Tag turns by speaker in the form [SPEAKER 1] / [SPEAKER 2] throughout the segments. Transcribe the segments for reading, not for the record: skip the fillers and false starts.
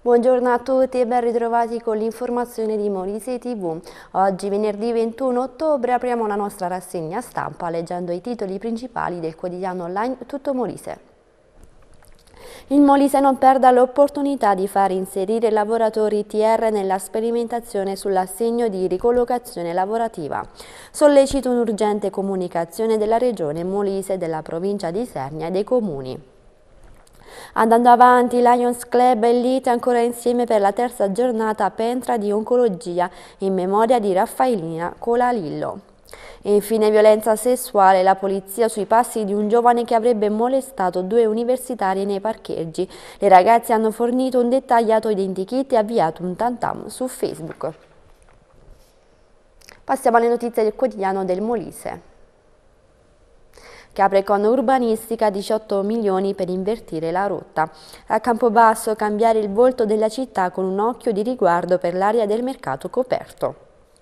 [SPEAKER 1] Buongiorno a tutti e ben ritrovati con l'informazione di Molise TV. Oggi, venerdì 21 ottobre, apriamo la nostra rassegna stampa leggendo i titoli principali del quotidiano online Tutto Molise. Il Molise non perda l'opportunità di far inserire lavoratori TR nella sperimentazione sull'assegno di ricollocazione lavorativa. Sollecito un'urgente comunicazione della Regione Molise, della provincia di Isernia e dei comuni. Andando avanti, Lions Club e Elite ancora insieme per la terza giornata Pentra di Oncologia in memoria di Raffaellina Colalillo. E infine violenza sessuale, la polizia sui passi di un giovane che avrebbe molestato 2 universitari nei parcheggi. Le ragazze hanno fornito un dettagliato identikit e avviato un tantam su Facebook. Passiamo alle notizie del quotidiano del Molise, che apre con urbanistica 18 milioni per invertire la rotta. A Campobasso cambiare il volto della città con un occhio di riguardo per l'area del mercato coperto.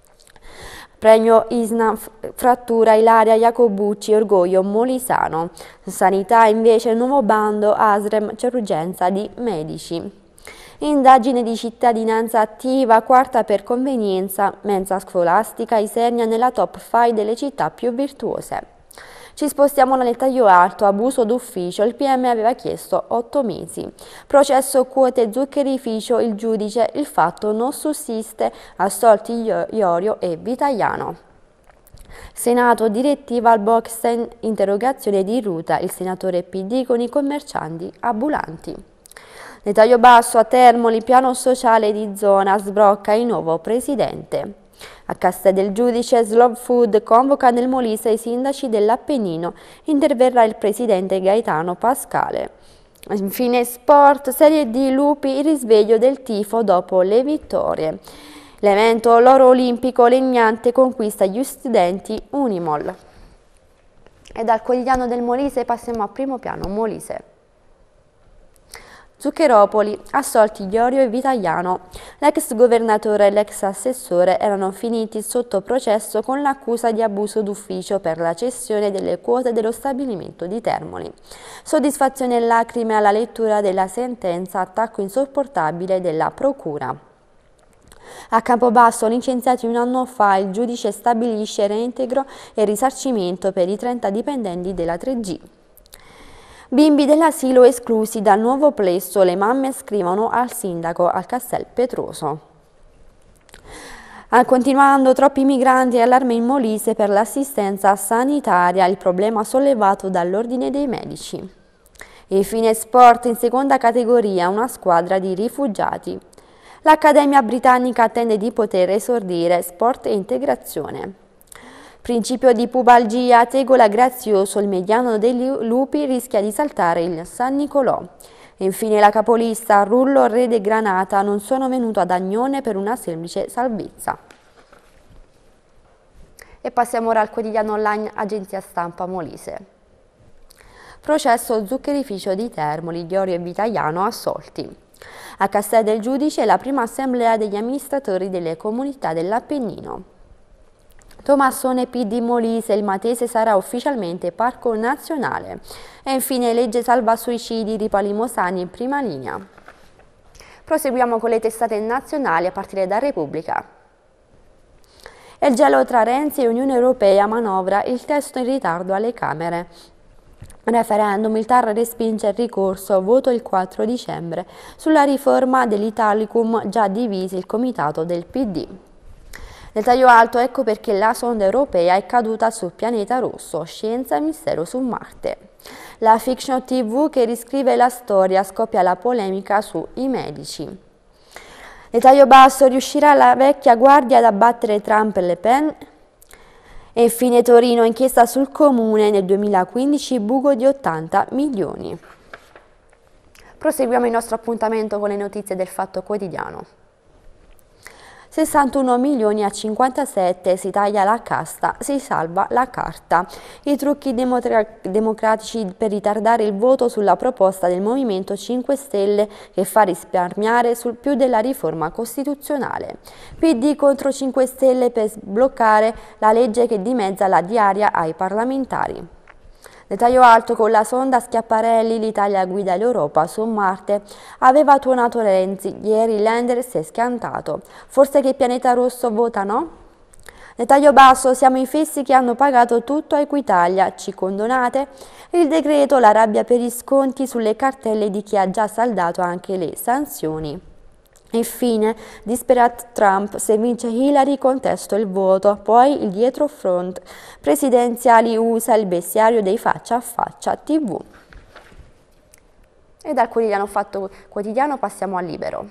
[SPEAKER 1] Premio ISNA frattura Ilaria Jacobucci, orgoglio molisano. Sanità invece nuovo bando ASREM, c'è urgenza di medici. Indagine di cittadinanza attiva, quarta per convenienza, mensa scolastica Isernia nella top 5 delle città più virtuose. Ci spostiamo nel taglio alto, abuso d'ufficio, il PM aveva chiesto 8 mesi. Processo quote zuccherificio, il giudice, il fatto non sussiste, assolti Iorio e Vitaiano. Senato, direttiva al Bockstein, interrogazione di Ruta, il senatore PD con i commercianti ambulanti. Nel taglio basso a Termoli, piano sociale di zona, sbrocca il nuovo presidente. A Castel del Giudice, Slow Food convoca nel Molise i sindaci dell'Appennino, interverrà il presidente Gaetano Pascale. Infine sport, Serie D Lupi, il risveglio del tifo dopo le vittorie. L'evento l'oro olimpico Legnante conquista gli studenti Unimol. E dal quotidiano del Molise passiamo a primo piano Molise. Zuccheropoli, assolti Iorio e Vitaiano. L'ex governatore e l'ex assessore erano finiti sotto processo con l'accusa di abuso d'ufficio per la cessione delle quote dello stabilimento di Termoli. Soddisfazione e lacrime alla lettura della sentenza, attacco insopportabile della procura. A Campobasso, licenziati un anno fa, il giudice stabilisce reintegro e risarcimento per i 30 dipendenti della 3G. Bimbi dell'asilo esclusi dal nuovo plesso, le mamme scrivono al sindaco al Castel Petroso. Continuando, troppi migranti e allarme in Molise per l'assistenza sanitaria, il problema sollevato dall'ordine dei medici. E infine sport, in seconda categoria, una squadra di rifugiati. L'Accademia Britannica attende di poter esordire sport e integrazione. Principio di pubalgia, tegola grazioso, il mediano dei lupi rischia di saltare il San Nicolò. E infine la capolista, Rullo, Re de Granata, non sono venuto ad Agnone per una semplice salvezza. E passiamo ora al quotidiano online Agenzia Stampa Molise. Processo zuccherificio di Termoli, Iorio e Vitaiano assolti. A Castel del Giudice la prima assemblea degli amministratori delle comunità dell'Appennino. Tomassone PD Molise, il Matese sarà ufficialmente parco nazionale. E infine legge salva suicidi, Ripalimosani in prima linea. Proseguiamo con le testate nazionali a partire da Repubblica. Il gelo tra Renzi e Unione Europea manovra il testo in ritardo alle Camere. Referendum, il TAR respinge il ricorso, voto il 4 dicembre. Sulla riforma dell'Italicum già divisi il comitato del PD. Nel taglio alto, ecco perché la sonda europea è caduta sul pianeta rosso, scienza e mistero su Marte. La fiction TV che riscrive la storia, scoppia la polemica sui medici. Nel taglio basso, riuscirà la vecchia guardia ad abbattere Trump e Le Pen? E infine Torino, inchiesta sul comune nel 2015, buco di 80 milioni. Proseguiamo il nostro appuntamento con le notizie del Fatto Quotidiano. 61 milioni a 57, si taglia la casta, si salva la carta. I trucchi democratici per ritardare il voto sulla proposta del Movimento 5 Stelle che fa risparmiare sul più della riforma costituzionale. PD contro 5 Stelle per sbloccare la legge che dimezza la diaria ai parlamentari. Dettaglio alto: con la sonda Schiaparelli l'Italia guida l'Europa su Marte. Aveva tuonato Renzi, ieri il lander si è schiantato. Forse che il pianeta rosso vota no? Dettaglio basso: siamo i fessi che hanno pagato tutto a Equitalia, ci condonate? Il decreto, la rabbia per gli sconti sulle cartelle di chi ha già saldato anche le sanzioni. Infine, disperato Trump: se vince Hillary contesto il voto. Poi il dietro front presidenziali USA, il bestiario dei faccia a faccia TV. E dal quotidiano Fatto Quotidiano passiamo al Libero.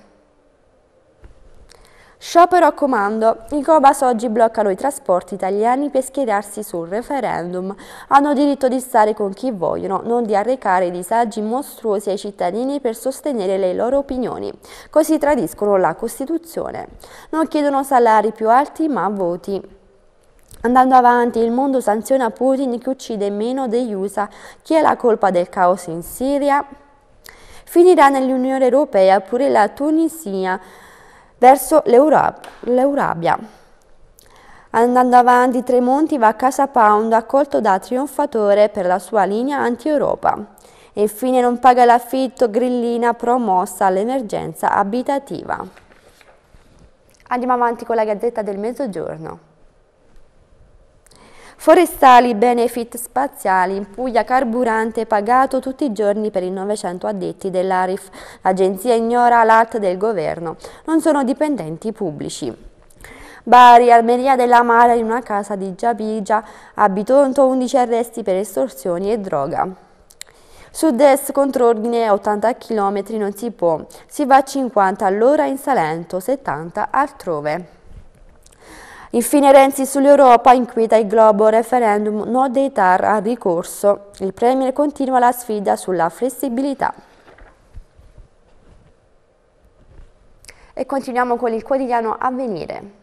[SPEAKER 1] Sciopero a comando. I Cobas oggi bloccano i trasporti italiani per schierarsi sul referendum. Hanno diritto di stare con chi vogliono, non di arrecare disagi mostruosi ai cittadini per sostenere le loro opinioni. Così tradiscono la Costituzione. Non chiedono salari più alti ma voti. Andando avanti, il mondo sanziona Putin che uccide meno degli USA. Chi è la colpa del caos in Siria? Finirà nell'Unione Europea pure la Tunisia verso l'Eurabia. Andando avanti, Tremonti va a Casa Pound, accolto da trionfatore per la sua linea anti-Europa. E infine non paga l'affitto, grillina promossa all'emergenza abitativa. Andiamo avanti con la Gazzetta del Mezzogiorno. Forestali, benefit spaziali, in Puglia carburante pagato tutti i giorni per i 900 addetti dell'Arif. L'agenzia ignora l'alert del governo, non sono dipendenti pubblici. Bari, Armeria della Mara in una casa di Giabigia, a Bitonto 11 arresti per estorsioni e droga. Sud-est contrordine a 80 km non si può, si va a 50 all'ora in Salento, 70 altrove. Infine Renzi sull'Europa, inquieta il Globo, referendum no dei TAR al ricorso. Il Premier continua la sfida sulla flessibilità. E continuiamo con il quotidiano Avvenire.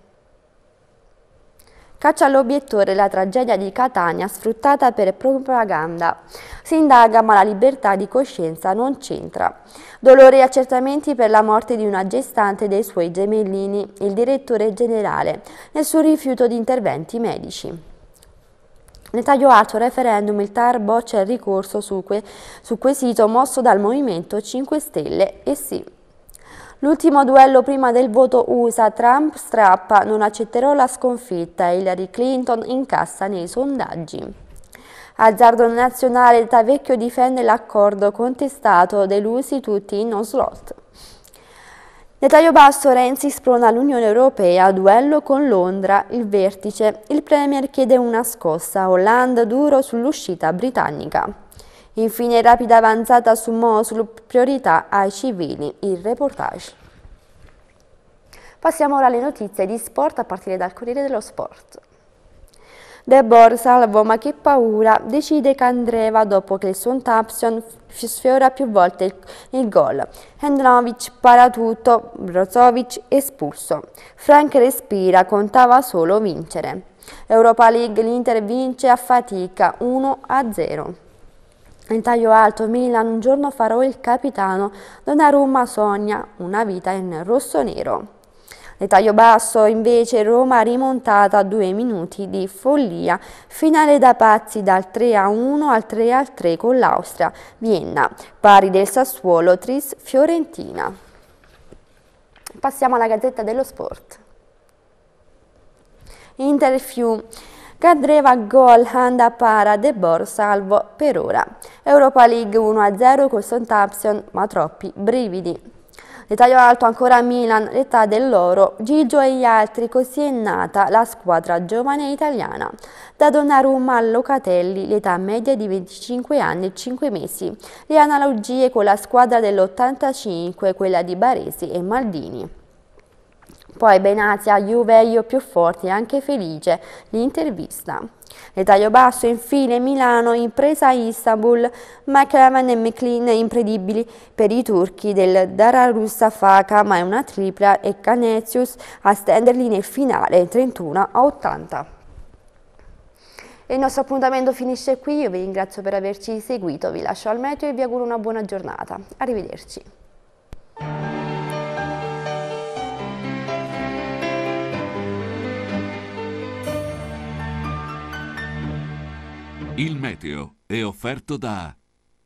[SPEAKER 1] Caccia all'obiettore, la tragedia di Catania sfruttata per propaganda. Si indaga ma la libertà di coscienza non c'entra. Dolore e accertamenti per la morte di una gestante e dei suoi gemellini, il direttore generale, nel suo rifiuto di interventi medici. Nel taglio alto referendum, il TAR boccia il ricorso su quesito mosso dal Movimento 5 Stelle e sì. L'ultimo duello prima del voto USA, Trump strappa, non accetterò la sconfitta, Hillary Clinton incassa nei sondaggi. Azzardo nazionale, Tavecchio difende l'accordo contestato, delusi tutti in no slot. Nel taglio basso Renzi sprona l'Unione Europea, duello con Londra, il vertice, il Premier chiede una scossa, Hollande duro sull'uscita britannica. Infine rapida avanzata su Mosul, priorità ai civili, il reportage. Passiamo ora alle notizie di sport a partire dal Corriere dello Sport. De Boer salvo ma che paura, decide Candreva dopo che il Southampton sfiora più volte il gol. Handanovic para tutto, Brozovic espulso. Frank respira, contava solo vincere. Europa League, l'Inter vince a fatica 1-0. In taglio alto, Milan, un giorno farò il capitano, Donnarumma sogna una vita in rosso-nero. Nel taglio basso, invece, Roma rimontata a 2 minuti di follia, finale da pazzi dal 3-1 al 3-3 con l'Austria, Vienna, pari del Sassuolo, Tris Fiorentina. Passiamo alla Gazzetta dello Sport. Interview. Candreva gol, Handa para, De Boer salvo per ora. Europa League 1-0 col Southampton, ma troppi brividi. Dettaglio alto ancora Milan, l'età dell'oro, Gigio e gli altri, così è nata la squadra giovane italiana. Da Donnarumma a Locatelli, l'età media è di 25 anni e 5 mesi. Le analogie con la squadra dell'85, quella di Baresi e Maldini. Poi Benazia, Juve io più forte e anche felice, l'intervista. Nel taglio basso, infine, Milano, impresa a Istanbul, McLaren e McLean incredibili per i turchi del Darusafaka, ma è una tripla e Canesius a stenderli nel finale, 31-80. E il nostro appuntamento finisce qui, io vi ringrazio per averci seguito, vi lascio al meteo e vi auguro una buona giornata. Arrivederci.
[SPEAKER 2] Il meteo è offerto da...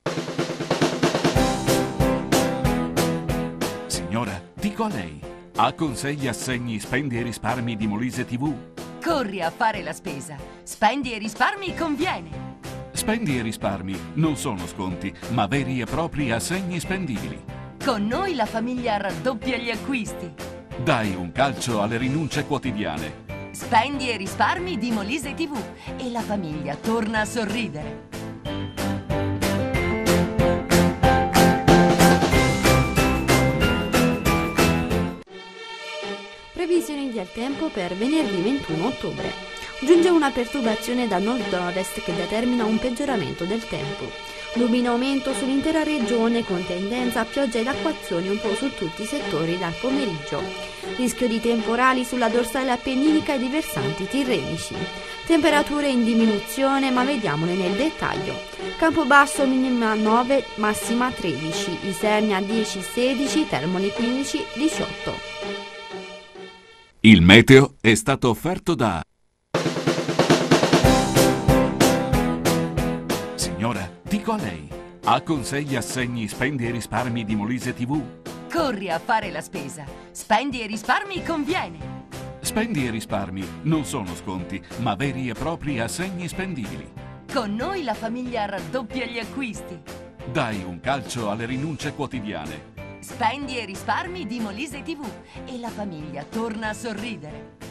[SPEAKER 2] Signora, dico a lei. Ha consigli, assegni, spendi e risparmi di Molise TV?
[SPEAKER 3] Corri a fare la spesa. Spendi e risparmi conviene.
[SPEAKER 2] Spendi e risparmi non sono sconti, ma veri e propri assegni spendibili.
[SPEAKER 3] Con noi la famiglia raddoppia gli acquisti.
[SPEAKER 2] Dai un calcio alle rinunce quotidiane.
[SPEAKER 3] Spendi e risparmi di Molise TV e la famiglia torna a sorridere.
[SPEAKER 1] Previsioni del tempo per venerdì 21 ottobre. Giunge una perturbazione da nord-ovest che determina un peggioramento del tempo. Nubi in aumento sull'intera regione con tendenza a pioggia ed acquazzoni un po' su tutti i settori dal pomeriggio. Rischio di temporali sulla dorsale appenninica e di versanti tirrenici. Temperature in diminuzione, ma vediamole nel dettaglio. Campobasso minima 9, massima 13, Isernia 10-16, Termoli 15-18.
[SPEAKER 2] Il meteo è stato offerto da... Signora, dico a lei. Ha consigli, assegni, spendi e risparmi di Molise TV?
[SPEAKER 3] Corri a fare la spesa. Spendi e risparmi conviene.
[SPEAKER 2] Spendi e risparmi non sono sconti, ma veri e propri assegni spendibili.
[SPEAKER 3] Con noi la famiglia raddoppia gli acquisti.
[SPEAKER 2] Dai un calcio alle rinunce quotidiane.
[SPEAKER 3] Spendi e risparmi di Molise TV e la famiglia torna a sorridere.